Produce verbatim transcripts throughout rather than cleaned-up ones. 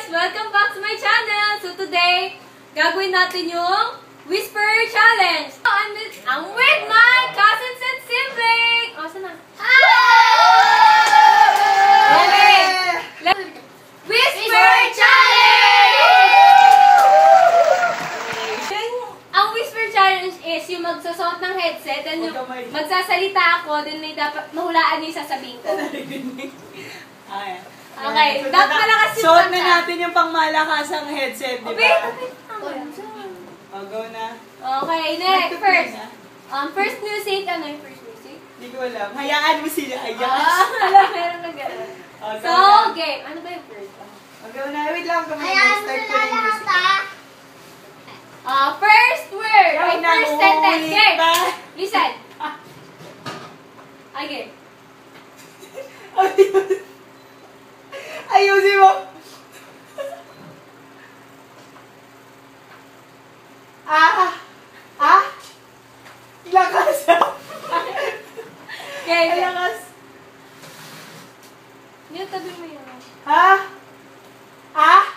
guys! Welcome back to my channel! So today, gagawin natin yung Whisper Challenge! So, I'm with, I'm with my cousins and siblings! Oh, saan na? Okay! Let's, Whisper Challenge! Ang Whisper Challenge is yung magsusuot ng headset and yung magsasalita ako, then may dapat mahulaan niyo yung sasabihin ko. Ay. Okay, so, dapat malakas yung suot na natin yung pangmalakasang headset, di ba? Okay, okay. Oh, go na. Okay, next, first. Um, first music, ano yung first music? Hindi ko alam. Hayaan mo sila, hayaan. Ah, alam, meron na gano'n. Oh, so, game. Ano ba yung first? Oh, go na. Wait lang, kamay mo. Hayaan mo Start ko na na yung music. lahat, Uh, first word, or first sentence. Game. Listen. Okay. Ayusin mo. Ah! Ah! Lakas! Okay, okay. Lakas! Yung tabi mo yun. Ha? Ah?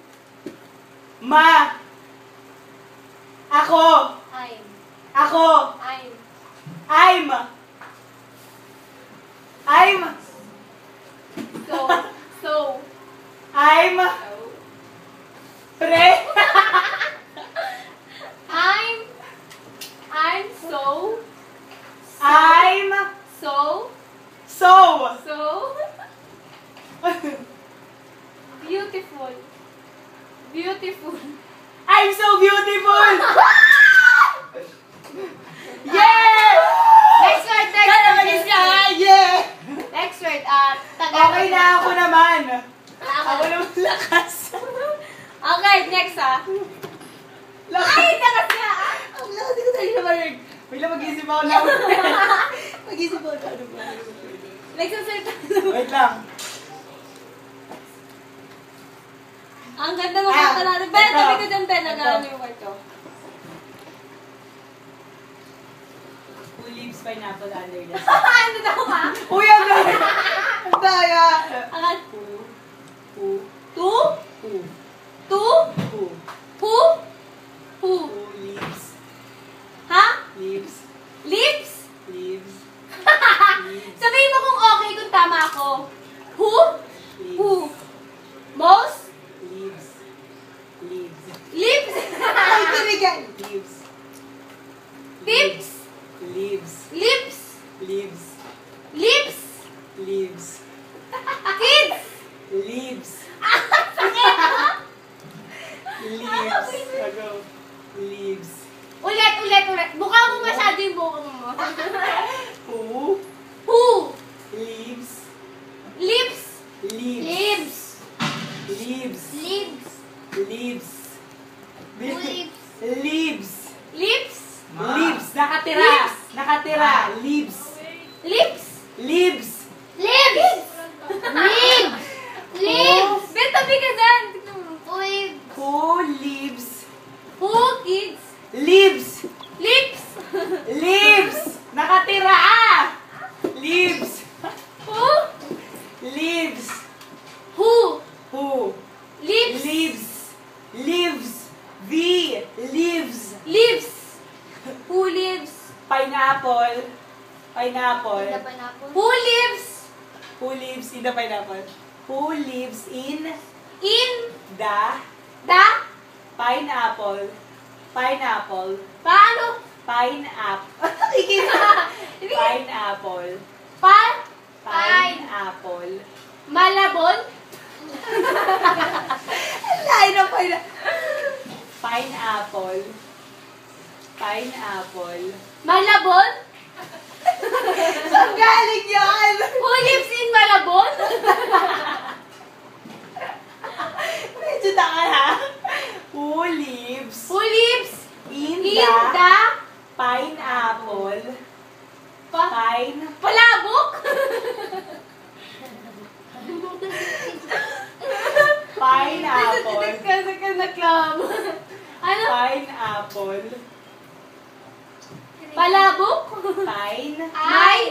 Ma! Ako! I'm. Ako! I'm. I'm! I'm! So. So. I'm! Pre! I'm. I'm so. I'm! So. So! So. Beautiful. Beautiful. I'm so beautiful! Yes! Next word, next Kaya word. magis ka! Yeah! Next word, ah, Tagalog. Okay na ako naman. Ako. Ako naman lakas. Okay, next ah. Lakas. Ay, lakas nga ah. Ang lakas, hindi ko tayo na marinig. Wait lang, mag-isip ako lang. Mag-isip ako lang. Ano ba? Nagsasalita. Wait lang. Ang ganda ng kanta natin. Ben, ito. tabi ko dyan, Ben. Ito. Nag-ano yung word ko. Who leaves pineapple under the sun? Ano daw ha? Uy, ang daya! Ang daya! Ang Who? Who? two? Who? Two? Who? Who? Who? Who leaves? Ha? Leaves? Lips? Leaves? Sabihin mo kung okay, kung tama ako. Who? Leaves? Who? Most? Leaves? Leaves? Lips? Ay, tinigan! Leaves? Tips? Leaves? Lips? Leaves? Lips? Leaves? Kids? Leaves? Leaves? Ano? Leaves? Ulit, ulit, ulit. Buka mo masyado yung buka mo. Who? Who? Leaves? Lips? Leaves? Lips? Leaves? Lips? Leaves? Leaves? Leaves? Lips? Leaves. Nakatira. Leaves. Nakatira. Leaves. Lips? Leaves. Lips? Lips? Lips? Ben, tabi ka dyan. Tignan mo. Leaves? Who leaves? Who, kids? Leaves. Lips? Leaves. Nakatira. Ah. Leaves. Who? Leaves. Who? Who? Lips? Leaves. Leaves. V. Leaves. Lips? Who lives? Pineapple. Pineapple. The pineapple? Who lives Who lives in the pineapple? Who lives in in the the pineapple? Pineapple. paano? Pineapple. Hindi. Pineapple. Pa? Pineapple. Malabon? Lain ng pineapple. Pineapple. Pineapple. Malabon? Saan galing yan? Who lives in Malabon? Medyo taka ha. Who lives Who lives in, in the, the pineapple? pa Pine. palabok? Pineapple. Kasi ka naklamo. Ano? Pineapple. Palabok? Pine. Ay?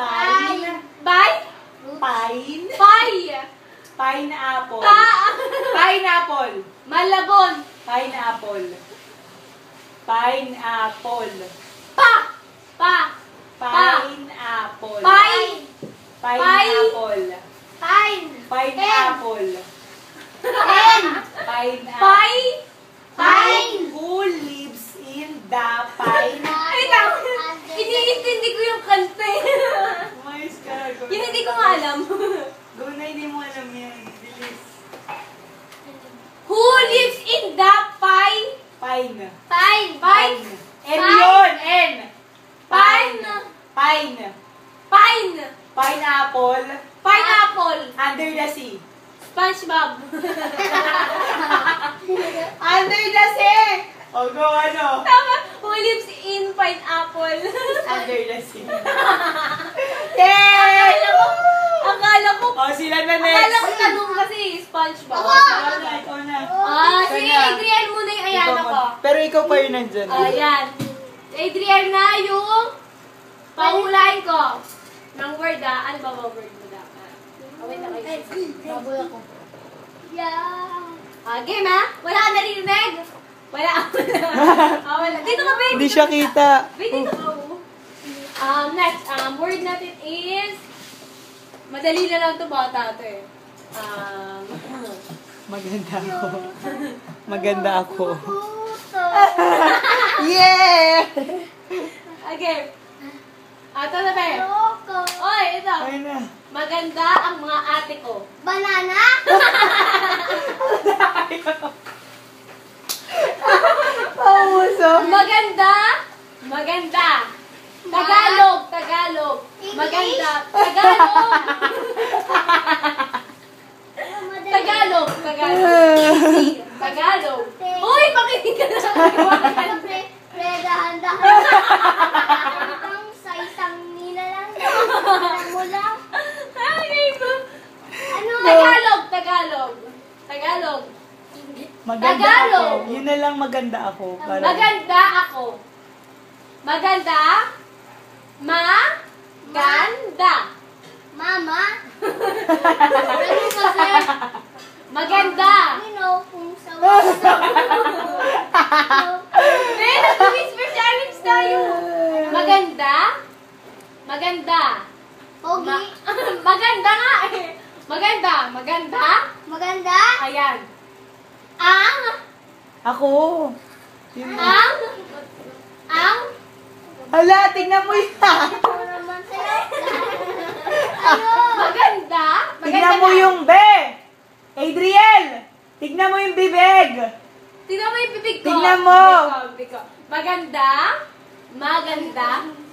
Pine. Bay? Pine. Pie? Pineapple. Pa? Pineapple. Malabon. Pineapple. Pineapple. Pa. Pa. Pineapple. Pine. Pineapple. Pine. Pineapple. N. Pineapple. Pine. Pine. Who lives in the pine? Ay, lang. Iniintindi ko yung kanta eh. Umayos ka. Go Yun na. hindi ko nga alam. Go na, hindi mo alam yan. Bilis. Who lives in the pine? Pine. Pine. Pine. N Pine. yun! N! Pine. Pine. Pine. Pineapple. Pineapple. Under the sea. SpongeBob. Under the sea! O, go ano? Tama. Who lives in pineapple? Under the sea. Yay! Akala ko, akala ko, O, sila na next. akala ko tanong kasi SpongeBob. Ikaw na, ikaw na. Ah, Ikaw sige, na. Adriel muna yung ayan Ikaw ako. mo- Pero ikaw pa yun nandyan. Ayan. Adriel na yung pahulain ko. Ng word ah. Ano ba ba word mo dapat? Oh, wait lang. Baboy ako. Yeah. Ah, game ah. Wala ka narinig? Wala. Wala. Ah, wala. Dito ka, babe. Hindi siya kita. Babe, dito ka. oh. Um, next, um, word natin is, madali na lang to bata to eh. Um, Maganda ako. Maganda ako. Puto. Yeah! okay. Ah, ito na ba? Loko. Oy, ito. Ay na. Maganda ang mga ate ko. Banana. Pauso. Maganda. Maganda. Tagalog. Tagalog. Maganda. Tagalog. Tagalog. Tagalog. Tagalog. Uy, makinig ka na. Siyempre, pre, dahan-dahan. Ang sa isang nila lang. Alam mo lang. Ay, ko. Ano? Tagalog. Tagalog. Tagalog. Maganda Tagalog. ako. Yun na lang maganda ako. Para... Maganda ako. Maganda. Ma-ganda. Mama. Ano kasi? Maganda. You know, kung sa wala. Eh, nag-whisper challenge tayo. Maganda. Maganda. Pogi. Ma- maganda nga eh. Maganda. Maganda. Maganda. Ayan. Ang. Ako. Yun. Ang. Ang. Hala, tingnan mo yun. Ano naman sa'yo? Ano? Maganda. Maganda Tingnan mo na. yung be. Adriel, tignan mo yung bibig. Tingnan mo yung bibig ko. Tingnan mo. Bibig ko, bibig ko. Maganda. Maganda.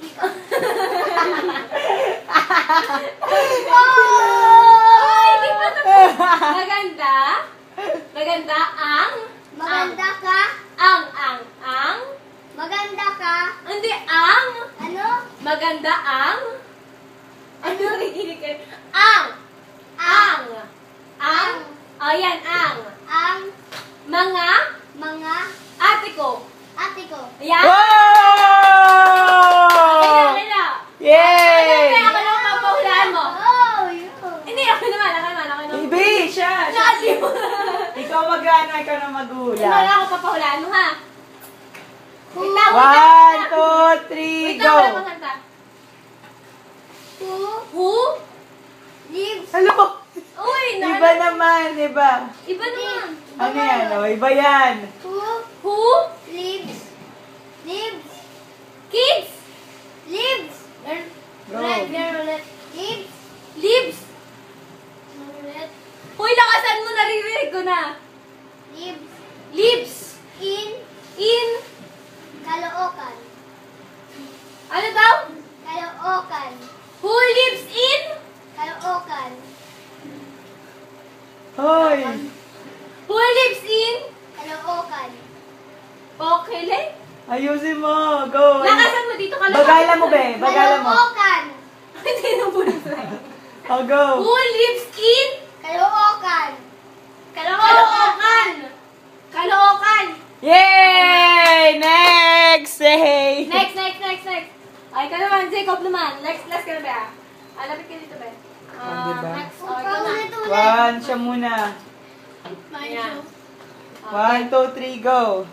Ay, di pa tapos. Maganda. Maganda ang. Maganda ka? Ang, ang, ang. Maganda ka? Hindi, ang. Ano? Maganda ang. Ano nakikinig kayo? Ang. Ang. Ang. O yan, ang. Ang Mga mga ate ko. ate ko. Ayan. Wow! Kaya, kaya. Yay! Kaya ako lang papahulaan mo. Oh, yun. Hindi, ako naman, ako naman, ako naman. Baby, siya. siya. Nakaliw. Ikaw mag-ano, ikaw na Hindi maghula. na ako papahulaan mo, ha? Wait lang, wait lang, One, wait lang. two, three, Wait lang, wala go. pang kanta. Who Who? lives? Hello. Uy, na, Iba naman, iba. Iba naman. Ano yan? O, iba yan. Who Who? lives? Lives? Kids? Lives? Go. Ulit, meron ulit. Lives? Lives? Meron ulit. Uy, lakasan mo, naririnig ko na. Lives? Lives? In In? Caloocan. Ano daw? Caloocan. Who lives in? Caloocan. Hoy. Who lives in? Caloocan. Okay, like? Ayusin mo. Go. Lakasan mo dito ka lang. Bagala mo, be. Bagala mo. Caloocan. Hindi na bulsa. O, go. Who lives in? Caloocan. Caloocan. Caloocan. Yay! Next! Hey! Next, next, next, next. Ay, ka naman, Jacob naman. Next, last ka na ba? Ah, lapit ka dito ba? Ah, diba? Next, oh, ikaw na. Paulit ulit. One, siya muna. Ayan. One, two, three, go.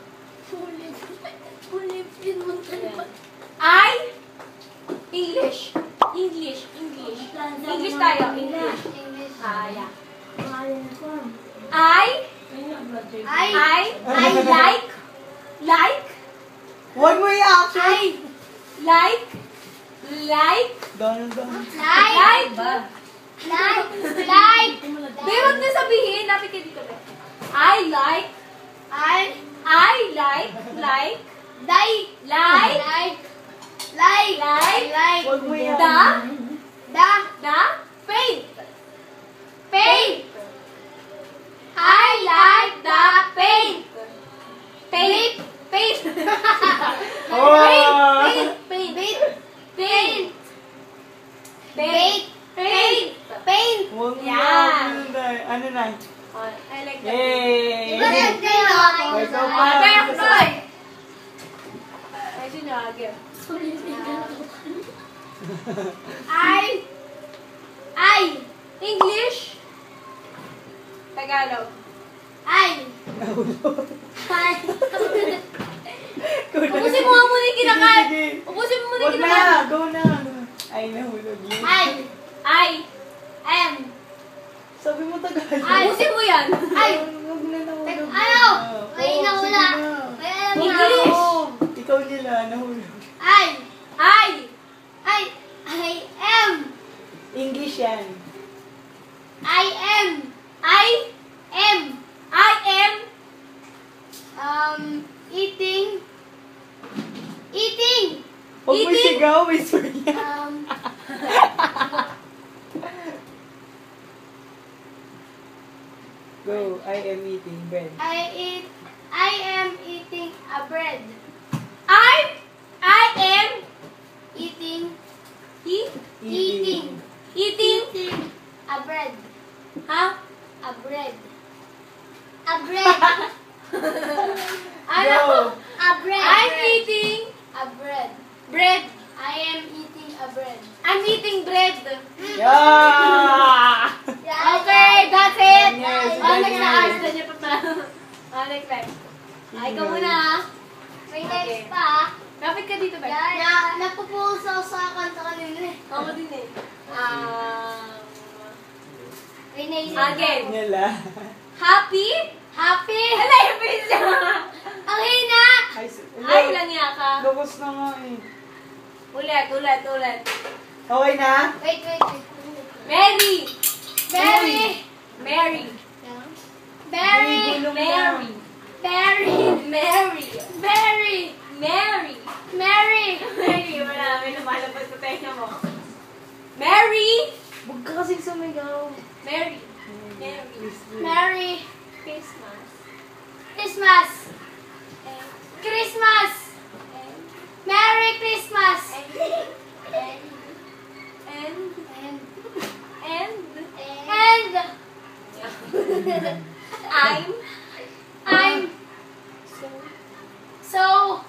I, English. English, English. English tayo, English. Ah, yeah. I, I, I, I like, like, Huwag mo i-action. I, like, like, Donald, Donald. like, like, like, like, Be, wag na sabihin. Lapit ka dito, Be. I like, I, I like, like, like, like, like, like, Like. like, Huwag mo i- the, the, the, paint. paint, I like the paint. Paint. Paint. Oh. Paint. Paint. Paint. Paint. Paint. Paint. paint. Huwag mo Yeah. i- Ano na? Oh, I like the Yay! Diba nag-play ako? Ay, ikaw pa. Ah, kaya ko ba? Ay, sinagin. I, I, English. Tagalog. I, Nahulog. I, Ubusin mo nga muna yung kinakain. Sige, sige. Ubusin mo muna Huwag yung na, kinakain. go na. Ay, nahulog yun. I, I am. Sabi mo Tagalog. Ay. Ubusin mo yan. Ay. Huwag na nahulog. Ano? Oo, May sige nahula. na. May alam na English. ako. Oo, ikaw nila, nahulog. I, I. I, I am, English yan. I am, I. am, I am. um, eating, eating, Huwag mo Eating. sigaw, whisper niya. um, Go, I am eating bread. I eat, I am eating a bread. I. I am. Eating, Eat. eating, Eating. eating a bread. Ha? A bread. A bread. Ano? Go. A bread. I'm bread. eating a bread. bread. I am eating a bread. I'm eating bread. Yeah! Yeah, Okay, that's it. Yes, Oh, next yes. na ayos na niya pa pa. Oh, next, next. Ay, ikaw muna ha. May Okay. next pa. Kapit ka dito ba? Yeah, na, napupuso ako sa kanta kanina eh. Ako din eh. Um, May naisip Again. ako. Nila. happy? Happy! Hala, yung face niya. Ang hina! Ay, s- Ay, lang niya ka. Lukos na nga eh. Ulit, ulit, ulit. Okay na? Wait, wait, wait. Mary. Berry! Mary. Berry! Gulong na. Mary. Berry! Mary. Berry! Mary. Mary! Mary, wala. May lumalabas sa tenga mo. Mary. Huwag ka kasing sumigaw. Mary. Mary. Merry Christmas. Christmas! And, Christmas! and, Merry Christmas! and, and, And, and, and, I'm I'm so so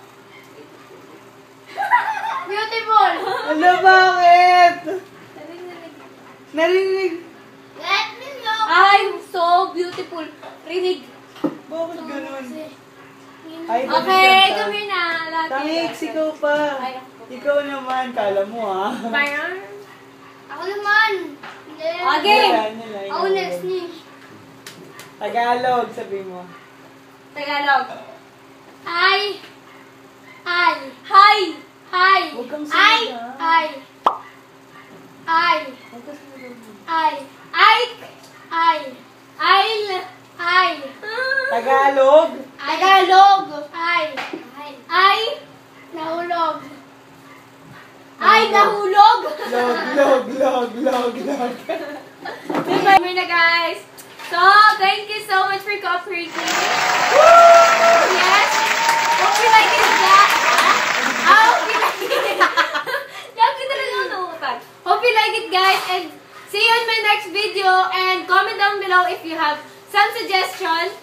beautiful! Ala, bakit? Narinig. Let me know! I'm so beautiful. Rinig. Bakit ganun? Ay, Okay, ganun come here na. Lahat Tangix, kayo. ikaw pa. Ay, ako. Ikaw naman, kala mo ah. Byron. Ako naman! Hindi. Okay. Nila, nila, Ako ikaw. next ni. Tagalog, sabi mo. Tagalog. I, I, Hi. I, Huwag kang I, sumigaw. I, I, Huwag kang sumigaw. I, Ike. I, I'll. I, Tagalog. Tagalog. I, I, Ay. nahulog. Ay, nahulog. Log, log, log, log, log. Bye na guys. So, thank you so much for cooperating. Yes. Hope you like it, guys. Ah, hope you like it. Lagi talaga ako nauutan. Hope you like it, guys. And see you in my next video. And comment down below if you have some suggestion.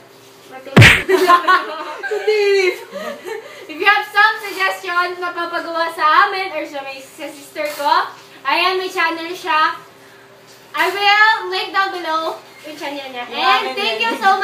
If you have some suggestion na papagawa sa amin or sa, may, sa sister ko, ayan, may channel siya. I will link down below yung channel niya. And thank you so